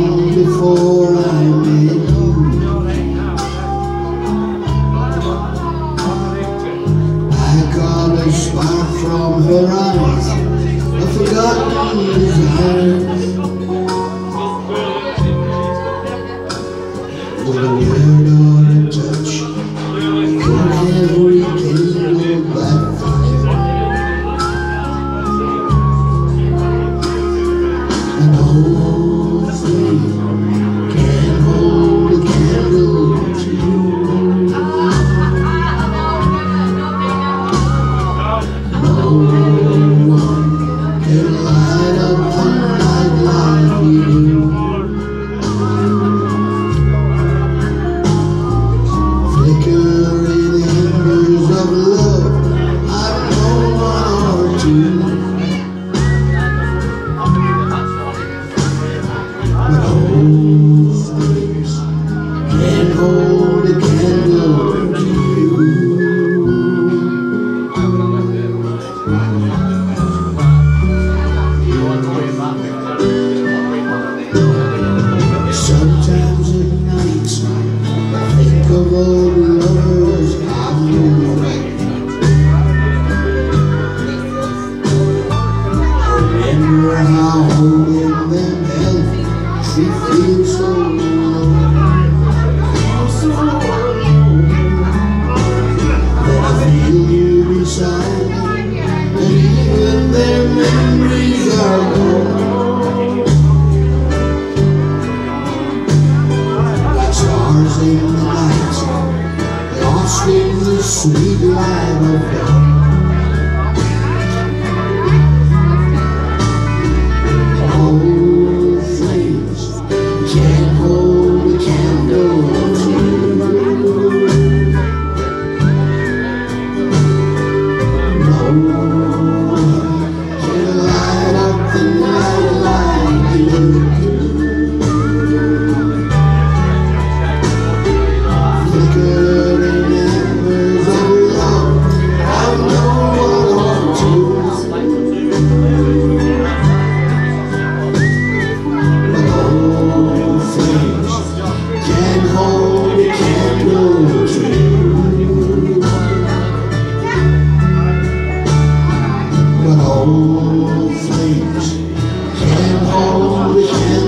long before I met you. I got a spark from her eyes, a forgotten desire. With a word or a touch, could have rekindled that fire. An old flame can't hold a candle to you. No one can light up the night like you do. Flickering embers of love, I've known one or two. But old flames can't hold a candle to you. Sometimes at night I think of all the lovers I've known. I remember how holding them held me feel so alone. Then I feel you beside me, and even their memories are gone. Like stars in the night, lost in the sweet light of dawn. Old flames can't hold a candle to you. No one can light up the night like you do. Flickering embers of love, I've known one or two. But old flames can't hold a candle to you. But old flames can't hold a candle.